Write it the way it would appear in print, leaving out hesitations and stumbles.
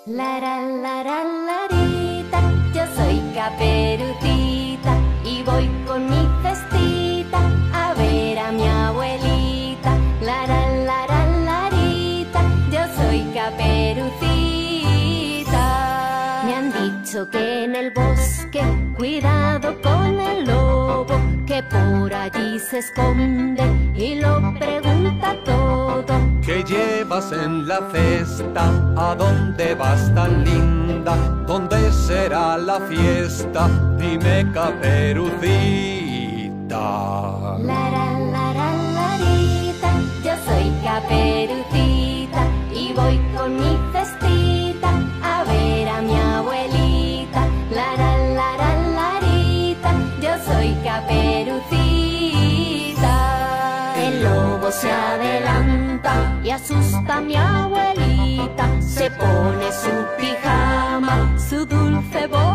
Larita, yo soy Caperucita y voy con mi cestita a ver a mi abuelita. Larita, yo soy Caperucita. Me han dicho que en el bosque cuidado con el lobo, que por allí se esconde y lo pregunta todo. ¿Qué llevas en la cesta? ¿A dónde vas tan linda? ¿Dónde será la fiesta? Dime, Caperucita. Larita, yo soy Caperucita y voy con mi cestita a ver a mi abuelita. Larita, yo soy Caperucita. El lobo se adelanta y asusta a mi abuelita. Se pone su pijama, su dulce voz